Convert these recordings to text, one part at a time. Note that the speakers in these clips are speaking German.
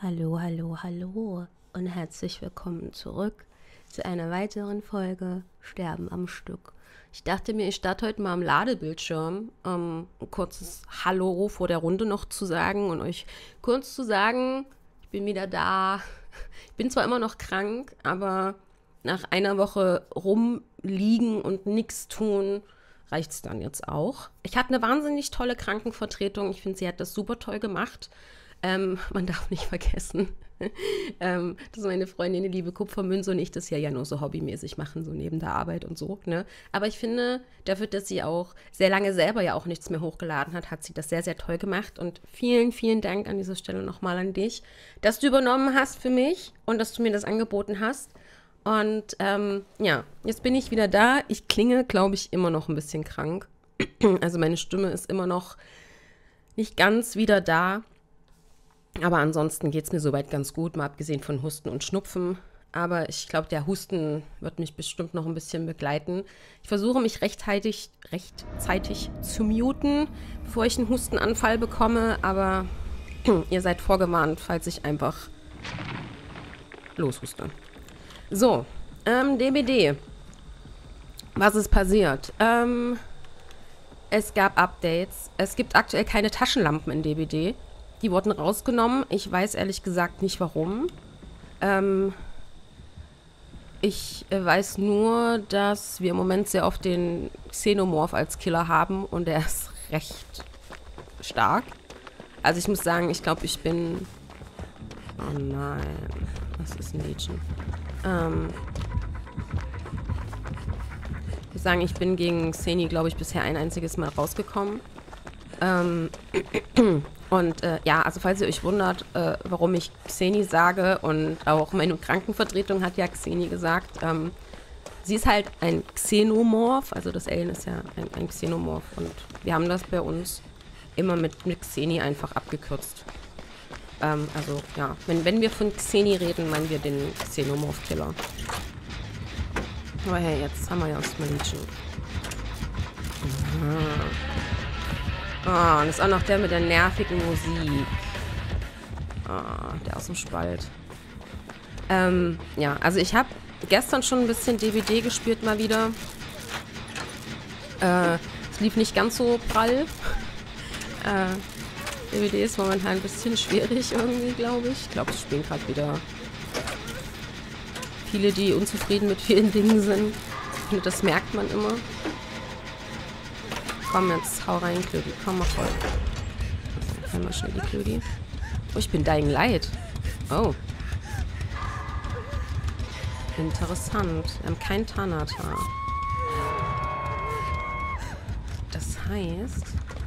Hallo, hallo, hallo und herzlich willkommen zurück zu einer weiteren Folge Sterben am Stück. Ich dachte mir, ich starte heute mal am Ladebildschirm, ein kurzes Hallo vor der Runde noch zu sagen und euch kurz zu sagen, ich bin wieder da. Ich bin zwar immer noch krank, aber nach einer Woche rumliegen und nichts tun, reicht es dann jetzt auch. Ich hatte eine wahnsinnig tolle Krankenvertretung. Ich finde, sie hat das super toll gemacht. Man darf nicht vergessen, dass meine Freundin, die liebe Kupfermünze und ich das ja nur so hobbymäßig machen, so neben der Arbeit und so. Ne? Aber ich finde, dafür, dass sie auch sehr lange selber ja auch nichts mehr hochgeladen hat, hat sie das sehr, sehr toll gemacht. Und vielen, vielen Dank an dieser Stelle nochmal an dich, dass du übernommen hast für mich und dass du mir das angeboten hast. Und ja, jetzt bin ich wieder da. Ich klinge, glaube ich, immer noch ein bisschen krank. Also meine Stimme ist immer noch nicht ganz wieder da. Aber ansonsten geht es mir soweit ganz gut, mal abgesehen von Husten und Schnupfen. Aber ich glaube, der Husten wird mich bestimmt noch ein bisschen begleiten. Ich versuche mich rechtzeitig zu muten, bevor ich einen Hustenanfall bekomme. Aber ihr seid vorgewarnt, falls ich einfach loshuste. So, DBD. Was ist passiert? Es gab Updates. Es gibt aktuell keine Taschenlampen in DBD. Die wurden rausgenommen. Ich weiß ehrlich gesagt nicht, warum. Ich weiß nur, dass wir im Moment sehr oft den Xenomorph als Killer haben und der ist recht stark. Also ich muss sagen, ich glaube, ich bin... Oh nein, das ist ein Mädchen. Ich muss sagen, ich bin gegen Xeni, glaube ich, bisher ein einziges Mal rausgekommen. Und ja, also falls ihr euch wundert, warum ich Xeni sage und auch meine Krankenvertretung hat ja Xeni gesagt, sie ist halt ein Xenomorph, also das Alien ist ja ein Xenomorph und wir haben das bei uns immer mit Xeni einfach abgekürzt. Also ja, wenn wir von Xeni reden, meinen wir den Xenomorph-Killer. Aber hey, jetzt haben wir ja das Mädchen. Oh, und ist auch noch der mit der nervigen Musik. Oh, der aus dem Spalt. Ja, also ich habe gestern schon ein bisschen DBD gespielt mal wieder. Es lief nicht ganz so prall. DBD ist momentan ein bisschen schwierig irgendwie, glaube ich. Ich glaube, es spielen gerade wieder viele, die unzufrieden mit vielen Dingen sind. Ich finde, das merkt man immer. Komm, jetzt hau rein, Klödi. Komm mal voll. Einmal schnell die Klödi. Oh, ich bin Dying Light. Oh. Interessant. Wir haben kein Tanata. Das heißt,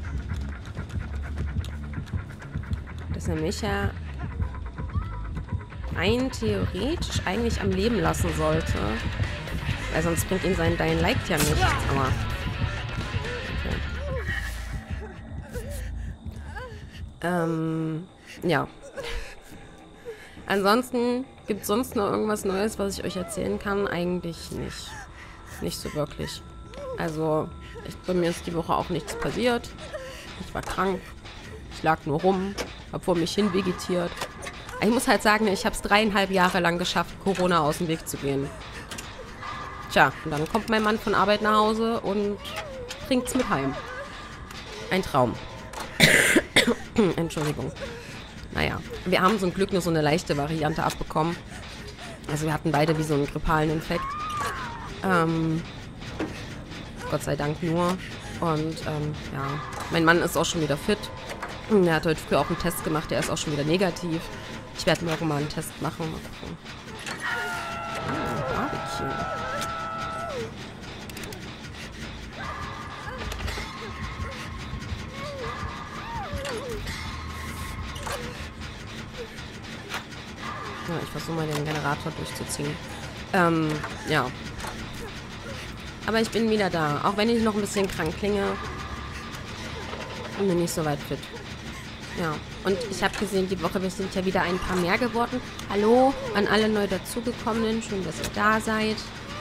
dass er mich ja rein theoretisch eigentlich am Leben lassen sollte. Weil sonst bringt ihn sein Dying Light ja nichts. Aber ja. Ansonsten gibt es sonst noch irgendwas Neues, was ich euch erzählen kann? Eigentlich nicht. Nicht so wirklich. Also, bei mir ist die Woche auch nichts passiert. Ich war krank. Ich lag nur rum. Hab vor mich hin vegetiert. Ich muss halt sagen, ich habe es 3,5 Jahre lang geschafft, Corona aus dem Weg zu gehen. Tja, und dann kommt mein Mann von Arbeit nach Hause und bringt's mit heim. Ein Traum. Entschuldigung. Naja, wir haben zum Glück nur so eine leichte Variante abbekommen. Also wir hatten beide wie so einen grippalen Infekt. Gott sei Dank nur. Und ja, mein Mann ist auch schon wieder fit. Er hat heute früh auch einen Test gemacht, der ist auch schon wieder negativ. Ich werde morgen mal einen Test machen. Mal gucken. Oh, Barbecue. Ja, ich versuche mal den Generator durchzuziehen. Ja. Aber ich bin wieder da. Auch wenn ich noch ein bisschen krank klinge. Und bin nicht so weit fit. Ja. Und ich habe gesehen, die Woche, wir sind ja wieder ein paar mehr geworden. Hallo an alle neu dazugekommenen. Schön, dass ihr da seid.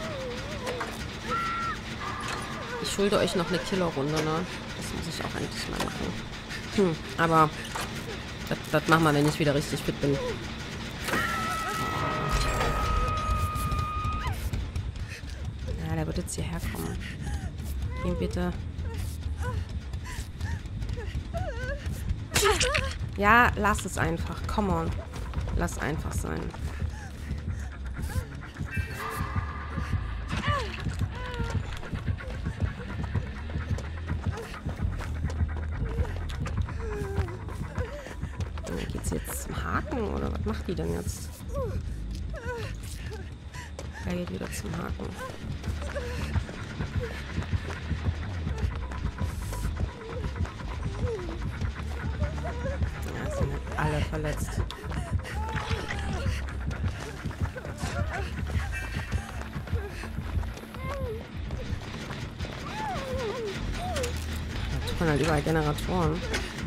Ich schulde euch noch eine Killerrunde, ne? Das muss ich auch endlich mal machen. Aber Das machen wir, wenn ich wieder richtig fit bin. Ja, der wird jetzt hierher kommen. Geh bitte. Ja, lass es einfach. Come on. Lass einfach sein. Geht's jetzt zum Haken oder was macht die denn jetzt? Er geht wieder zum Haken. Ja, sind alle verletzt. Da tut man halt überall Generatoren.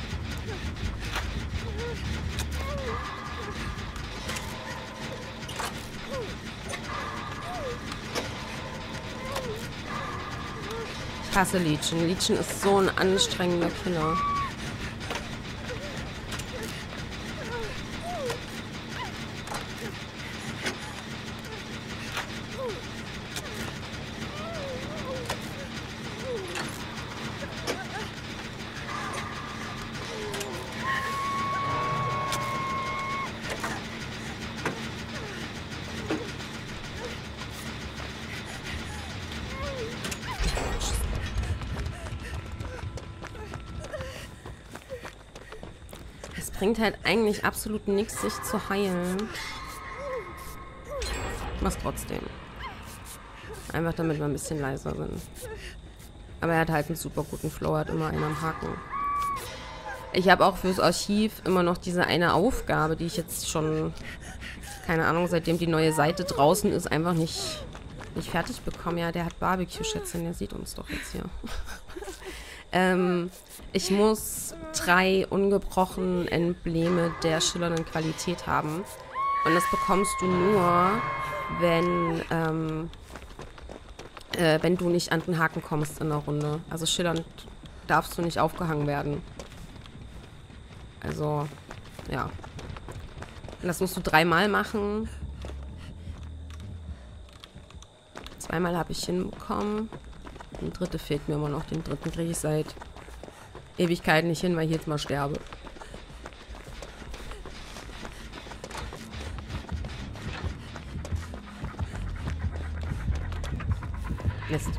Ich hasse Legion. Legion ist so ein anstrengender Killer. Es bringt halt eigentlich absolut nichts, sich zu heilen. Mach's trotzdem. Einfach damit wir ein bisschen leiser sind. Aber er hat halt einen super guten Flow, hat immer einen am Haken. Ich habe auch fürs Archiv immer noch diese eine Aufgabe, die ich jetzt schon, keine Ahnung, seitdem die neue Seite draußen ist, einfach nicht fertig bekommen. Ja, der hat Barbecue-Schätzchen, der sieht uns doch jetzt hier. Ich muss 3 ungebrochene Embleme der schillernden Qualität haben. Und das bekommst du nur, wenn du nicht an den Haken kommst in der Runde. Also schillernd darfst du nicht aufgehangen werden. Also, ja. Und das musst du 3-mal machen. 2-mal habe ich hinbekommen. Der 3. fehlt mir immer noch. Den 3. kriege ich seit Ewigkeiten nicht hin, weil ich jetzt mal sterbe. Mist.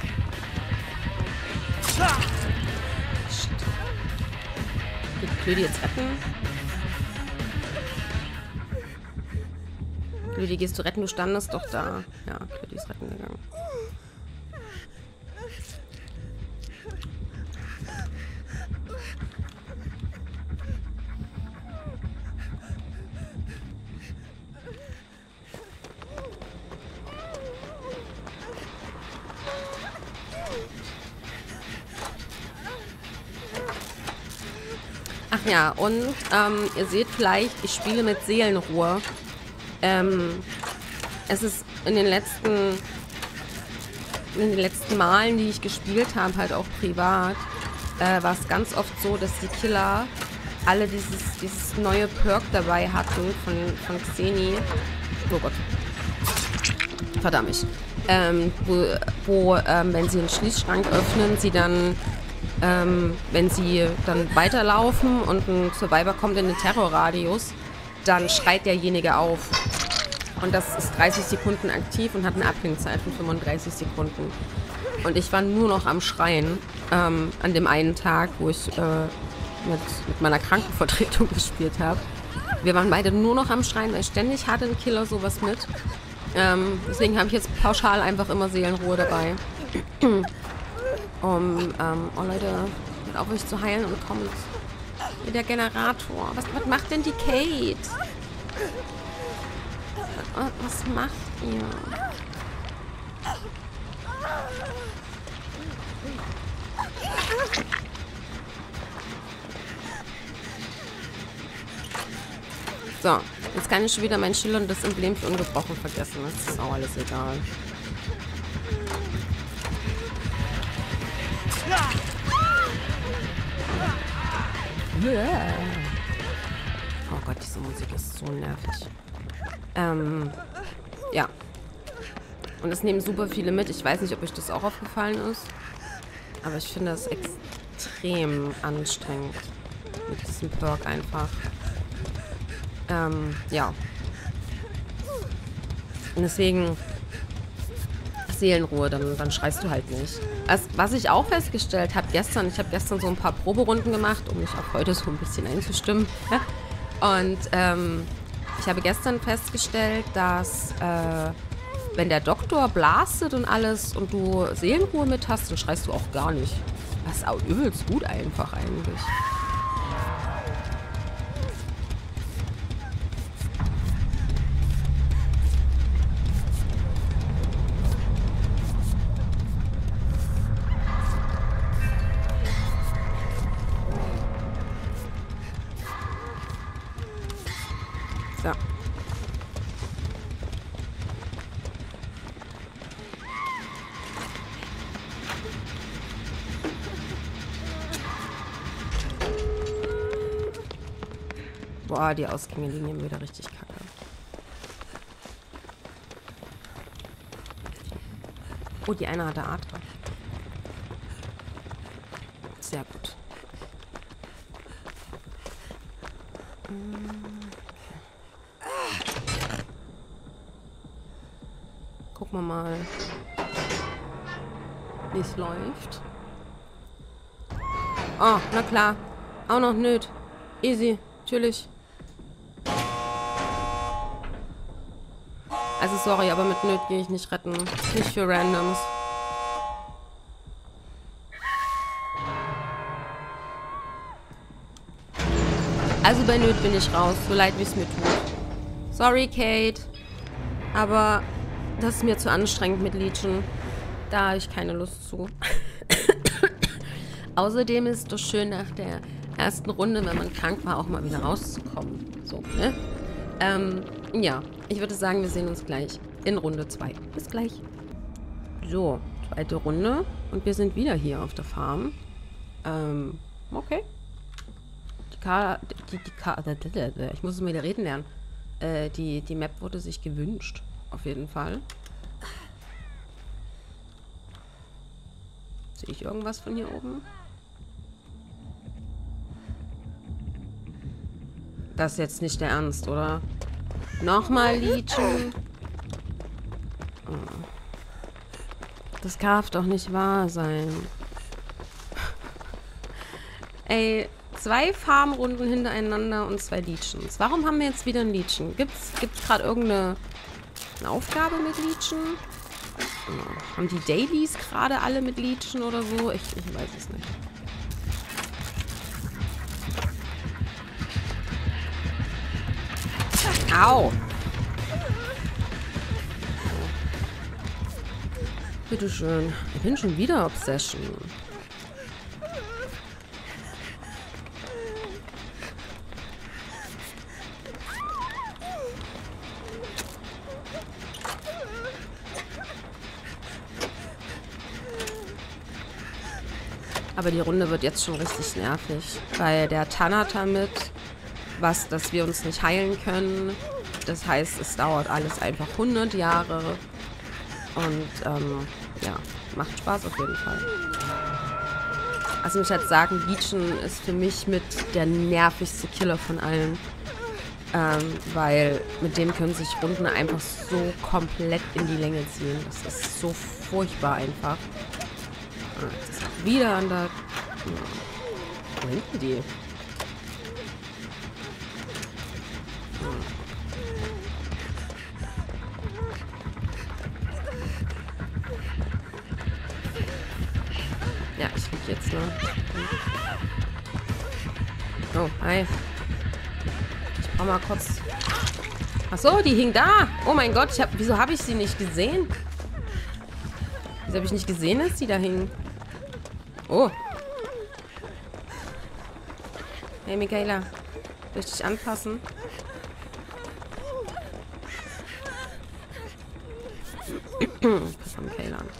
Geht Klödi jetzt retten? Klödi, gehst du retten? Du standest doch da. Ja, Klödi ist retten gegangen. Ach ja, und ihr seht vielleicht, ich spiele mit Seelenruhe. Es ist in den letzten Malen, die ich gespielt habe, halt auch privat, war es ganz oft so, dass die Killer alle dieses neue Perk dabei hatten von Xeni. Oh Gott. Verdammt. Wo wenn sie einen Schließschrank öffnen, sie dann wenn sie dann weiterlaufen und ein Survivor kommt in den Terrorradius, dann schreit derjenige auf. Und das ist 30 Sekunden aktiv und hat eine Abklingzeit von 35 Sekunden. Und ich war nur noch am Schreien an dem einen Tag, wo ich mit meiner Krankenvertretung gespielt habe. Wir waren beide nur noch am Schreien, weil ständig hatte ein Killer sowas mit. Deswegen habe ich jetzt pauschal einfach immer Seelenruhe dabei. Oh Leute, hört auf euch zu heilen und kommt. Wie der Generator. Was macht denn die Kate? Was macht ihr? So, jetzt kann ich schon wieder mein schillerndes Emblem für ungebrochen vergessen. Das ist auch alles egal. Musik ist so nervig. Ja. Und es nehmen super viele mit. Ich weiß nicht, ob euch das auch aufgefallen ist. Aber ich finde das extrem anstrengend. Mit diesem Perk einfach. Ja. Und deswegen Seelenruhe, dann schreist du halt nicht. Was ich auch festgestellt habe gestern, ich habe gestern so ein paar Proberunden gemacht, um mich auf heute so ein bisschen einzustimmen. Und ich habe gestern festgestellt, dass wenn der Doktor blastet und alles und du Seelenruhe mit hast, dann schreist du auch gar nicht. Das ist auch übelst gut einfach eigentlich. So. Boah, die Ausgänge liegen mir wieder richtig kacke. Oh, die eine hatte Atra. Sehr gut. Gucken wir mal, wie es läuft. Oh, na klar. Auch noch nöt. Easy. Natürlich. Also sorry, aber mit Nöt gehe ich nicht retten. Nicht für Randoms. Also bei Nöt bin ich raus, so leid wie es mir tut. Sorry, Kate. Aber das ist mir zu anstrengend mit Legion. Da habe ich keine Lust zu. Außerdem ist es doch schön, nach der ersten Runde, wenn man krank war, auch mal wieder rauszukommen. So, ne? Ja, ich würde sagen, wir sehen uns gleich in Runde 2. Bis gleich. So, zweite Runde. Und wir sind wieder hier auf der Farm. Okay. Ich muss es mal wieder reden lernen. Die Map wurde sich gewünscht. Auf jeden Fall. Sehe ich irgendwas von hier oben? Das ist jetzt nicht der Ernst, oder? Nochmal Legion. Oh. Das darf doch nicht wahr sein. Ey, 2 Farmrunden hintereinander und 2 Legions. Warum haben wir jetzt wieder ein Legion? Gibt's gerade irgendeine Aufgabe mit Legion? Oh. Haben die Dailies gerade alle mit Legion oder so? Ich weiß es nicht. Au! Bitteschön. Ich bin schon wieder Obsession. Aber die Runde wird jetzt schon richtig nervig, weil der Tanata mit, dass wir uns nicht heilen können. Das heißt, es dauert alles einfach 100 Jahre. Und, ja, macht Spaß auf jeden Fall. Also ich halt sagen, Legion ist für mich mit der nervigste Killer von allen. Weil mit dem können sich Runden einfach so komplett in die Länge ziehen. Das ist so furchtbar einfach. Das ist wieder an der... Wo hinten die? Ja, ich lieg jetzt, ne? Oh, hi. Ich brauch mal kurz... Achso, die hing da. Oh mein Gott, wieso habe ich sie nicht gesehen? Wieso habe ich nicht gesehen, dass die da hing? Oh. Hey, Michaela. Soll ich dich anpassen? Pass auf Michaela an.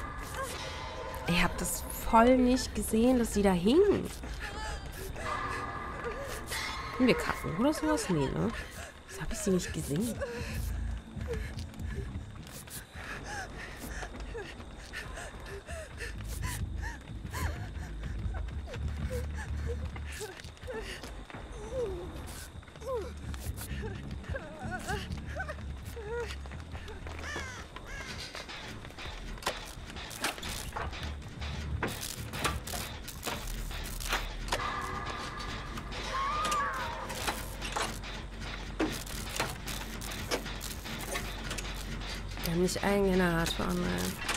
Ich habe das voll nicht gesehen, dass sie da hing. Hatten wir K.O. oder sowas? Nee, ne? Das habe ich sie nicht gesehen. Wir haben nicht einen Generator mehr.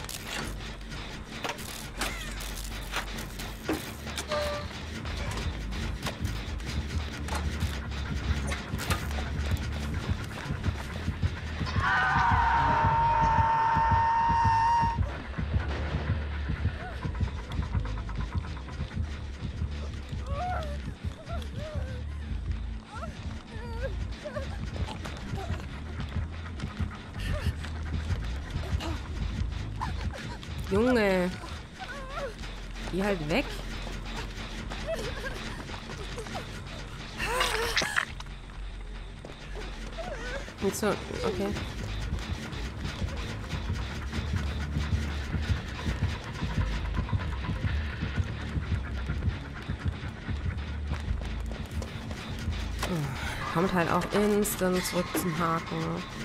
Junge. Geh halt weg. Und so, okay. Kommt halt auch instant zurück zum Haken.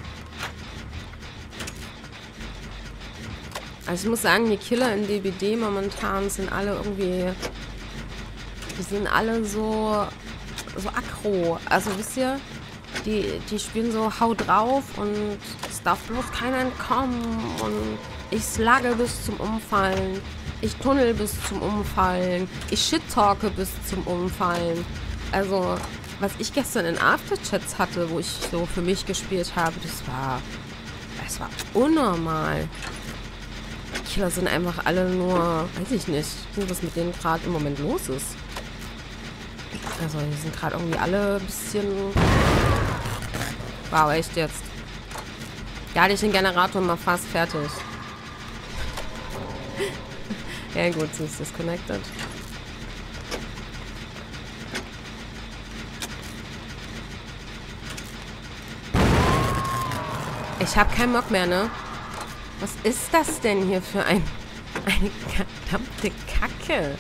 Also ich muss sagen, die Killer in DBD momentan sind alle irgendwie... Die sind alle so aggro. Also wisst ihr, die spielen so hau drauf und es darf bloß keiner entkommen und ich slugge bis zum Umfallen. Ich tunnel bis zum Umfallen. Ich shit-talke bis zum Umfallen. Also, was ich gestern in Afterchats hatte, wo ich so für mich gespielt habe, das war unnormal. Die Killer sind einfach alle nur, weiß ich nicht, was mit denen gerade im Moment los ist. Also, die sind gerade irgendwie alle ein bisschen... Wow, echt jetzt. Ja, hatte ich den Generator mal fast fertig. Ja gut, sie ist disconnected. Ich habe keinen Mock mehr, ne? Was ist das denn hier für eine verdammte Kacke?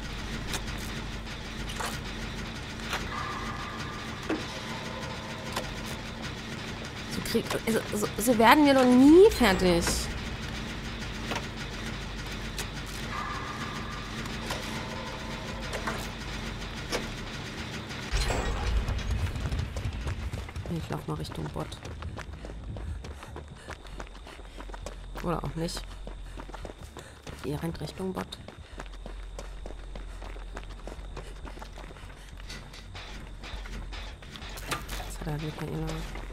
So werden wir doch nie fertig. Ich lauf mal Richtung Bot. Oder auch nicht. Ihr rennt Richtung Bot. Jetzt hat er Michaela.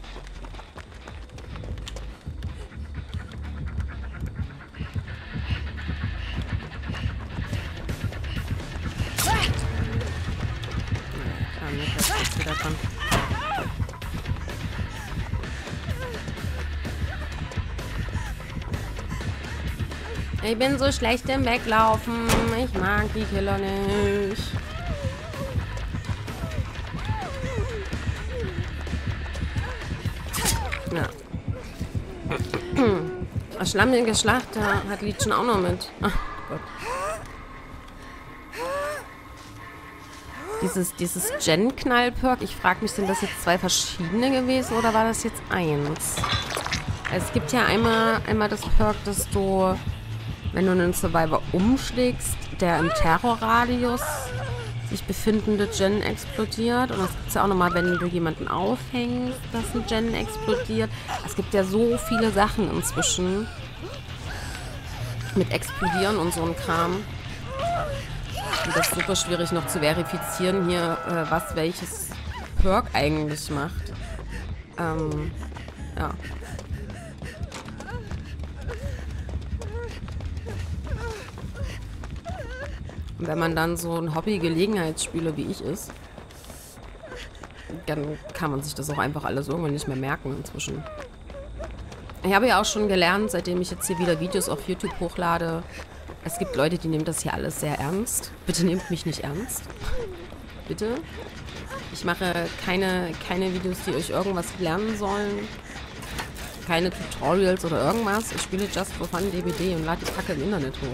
Ich bin so schlecht im Weglaufen. Ich mag die Killer nicht. Ja. Schlammige Schlacht, da hat Legion auch noch mit. Ach Gott. Dieses Gen-Knall-Perk, ich frage mich, sind das jetzt zwei verschiedene gewesen oder war das jetzt eins? Es gibt ja einmal das Perk, dass du, wenn du einen Survivor umschlägst, der im Terrorradius sich befindende Gen explodiert. Und das gibt es ja auch nochmal, wenn du jemanden aufhängst, dass ein Gen explodiert. Es gibt ja so viele Sachen inzwischen mit Explodieren und so ein Kram. Und das ist super schwierig noch zu verifizieren hier, was welches Perk eigentlich macht. Ja. Und wenn man dann so ein Hobby-Gelegenheitsspieler wie ich ist, dann kann man sich das auch einfach alles irgendwann nicht mehr merken inzwischen. Ich habe ja auch schon gelernt, seitdem ich jetzt hier wieder Videos auf YouTube hochlade, es gibt Leute, die nehmen das hier alles sehr ernst. Bitte nehmt mich nicht ernst. Bitte. Ich mache keine Videos, die euch irgendwas lernen sollen. Keine Tutorials oder irgendwas. Ich spiele Just for Fun DBD und lade die Kacke im Internet hoch.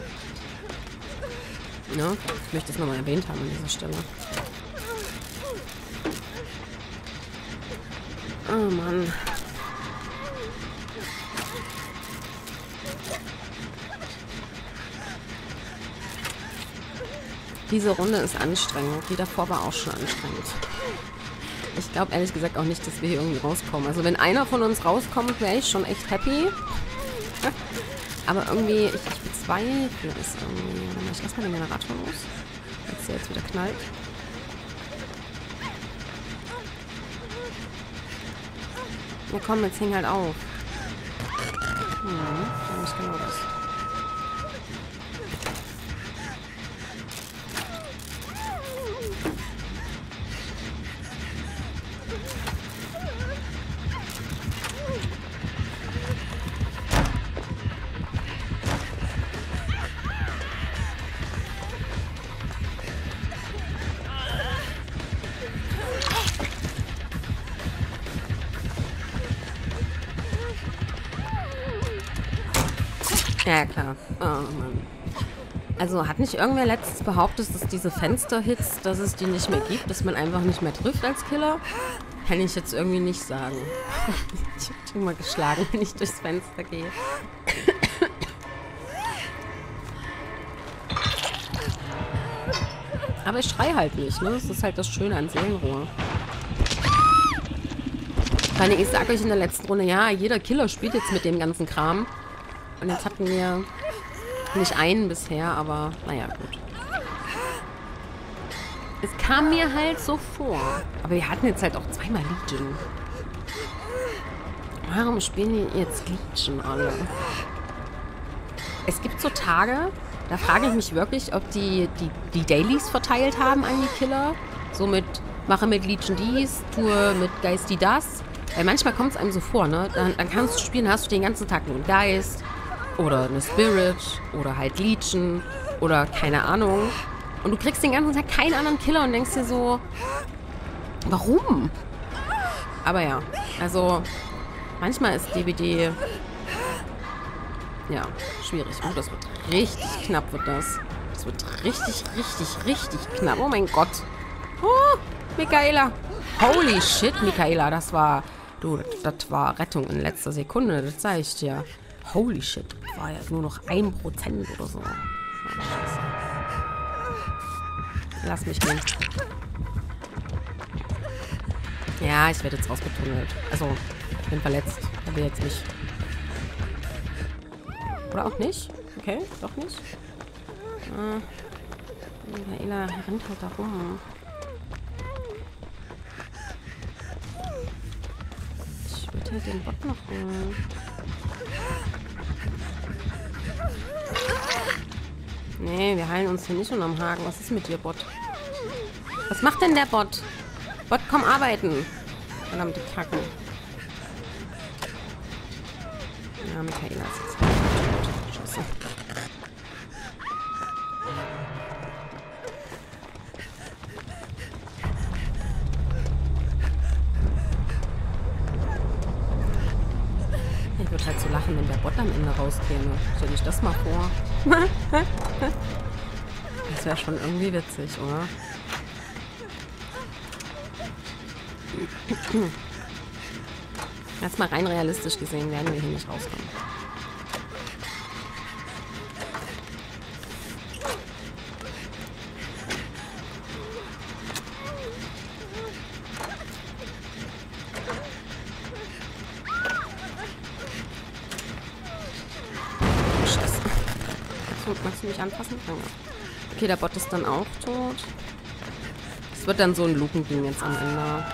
Ja, ich möchte das nochmal erwähnt haben an dieser Stelle. Oh Mann. Diese Runde ist anstrengend. Die davor war auch schon anstrengend. Ich glaube ehrlich gesagt auch nicht, dass wir hier irgendwie rauskommen. Also wenn einer von uns rauskommt, wäre ich schon echt happy. Aber irgendwie, ich bezweifle es irgendwie. Ich lasse mal den Generator los. Als der jetzt wieder knallt. Ja komm, jetzt häng halt auf. Nämlich genau das. Ja, klar. Oh, Mann. Also hat nicht irgendwer letztens behauptet, dass diese Fensterhits, dass es die nicht mehr gibt, dass man einfach nicht mehr trifft als Killer? Kann ich jetzt irgendwie nicht sagen. Ich hab schon mal geschlagen, wenn ich durchs Fenster gehe. Aber ich schrei halt nicht, ne? Das ist halt das Schöne an Seelenrohr. Vor allem, ich sag euch in der letzten Runde, ja, jeder Killer spielt jetzt mit dem ganzen Kram. Und jetzt hatten wir nicht einen bisher, aber naja, gut. Es kam mir halt so vor. Aber wir hatten jetzt halt auch zweimal Legion. Warum spielen die jetzt Legion alle? Es gibt so Tage, da frage ich mich wirklich, ob die Dailies verteilt haben an die Killer. So mit, mache mit Legion dies, tue mit Geist die das. Weil manchmal kommt es einem so vor, ne? Dann kannst du spielen, hast du den ganzen Tag nur einen Geist. Oder eine Spirit oder halt Legion oder keine Ahnung. Und du kriegst den ganzen Tag keinen anderen Killer und denkst dir so, warum? Aber ja, also manchmal ist DBD ja schwierig. Oh, das wird richtig knapp, wird das. Das wird richtig, richtig, richtig knapp. Oh mein Gott. Oh, Michaela. Holy shit, Michaela, das war, du, das war Rettung in letzter Sekunde, das sag ich dir. Holy shit, war ja nur noch 1% oder so. Oh, Scheiße. Lass mich gehen. Ja, ich werde jetzt rausgetunnelt. Also, ich bin verletzt. Er will jetzt nicht. Oder auch nicht? Okay, doch nicht. Michaela rennt halt da rum. Ich würde halt den Bot noch holen. Nee, wir heilen uns hier nicht unterm Haken. Was ist mit dir, Bot? Was macht denn der Bot? Bot, komm arbeiten. Verdammte Kacke. Ja, Michaela ist jetzt tot. Scheiße. Ich würde halt so lachen, wenn der Bot am Ende rauskäme. Stell dich das mal vor. Das wäre schon irgendwie witzig, oder? Jetzt mal rein realistisch gesehen werden wir hier nicht rauskommen. Magst du mich anfassen? Okay, der Bot ist dann auch tot. Es wird dann so ein Lukending jetzt am Ende.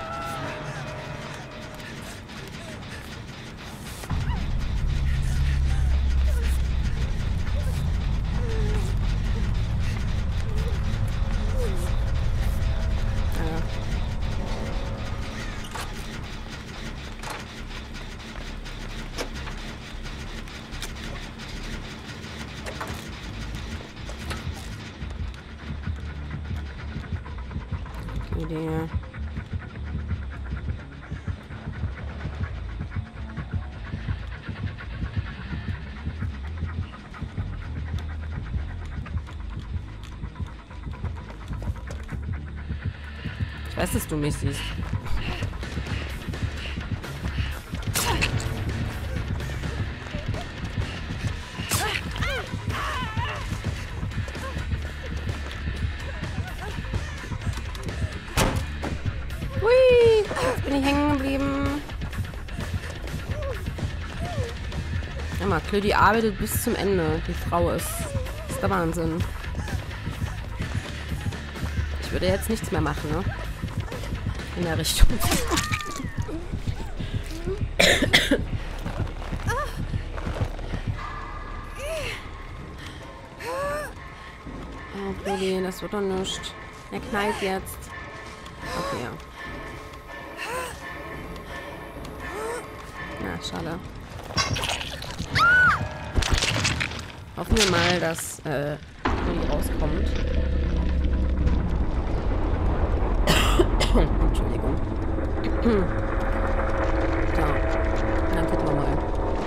Idee. weiß, dass du mich siehst. Hui, jetzt bin ich hängen geblieben. Ja, mal, Claudi arbeitet bis zum Ende. Die Frau ist der Wahnsinn. Ich würde jetzt nichts mehr machen, ne? In der Richtung. Oh, Claudi, das wird doch nichts. Er knallt jetzt. Okay, ja. Na, schade. Hoffen wir mal, dass Claudi rauskommt. Entschuldigung. So, dann gucken wir mal.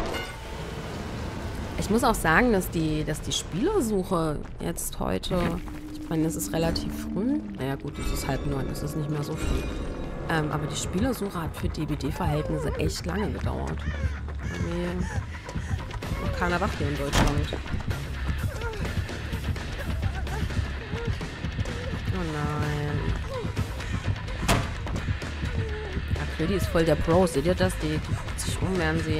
Ich muss auch sagen, dass die Spielersuche jetzt heute, ich meine, es ist relativ früh. Naja gut, es ist 8:30, es ist nicht mehr so früh. Aber die Spielersuche hat für DBD-Verhältnisse echt lange gedauert. Nee, noch keiner wach hier in Deutschland. Oh nein. Die ist voll der Pro. Seht ihr das? Die fühlt sich um, während sie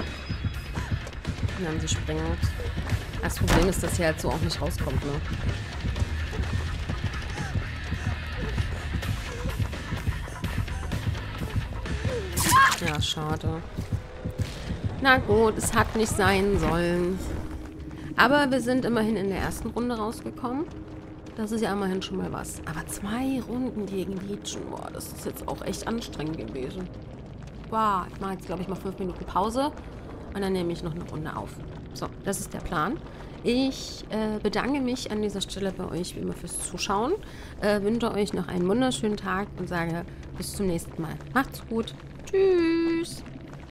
springt. Das Problem ist, dass sie halt so auch nicht rauskommt, ne? Ja, schade. Na gut, es hat nicht sein sollen. Aber wir sind immerhin in der ersten Runde rausgekommen. Das ist ja immerhin schon mal was. Aber 2 Runden gegen Legion. Boah, das ist jetzt auch echt anstrengend gewesen. Boah, ich mache jetzt, glaube ich, mal 5 Minuten Pause. Und dann nehme ich noch eine Runde auf. So, das ist der Plan. Ich bedanke mich an dieser Stelle bei euch wie immer fürs Zuschauen. Wünsche euch noch einen wunderschönen Tag und sage bis zum nächsten Mal. Macht's gut. Tschüss.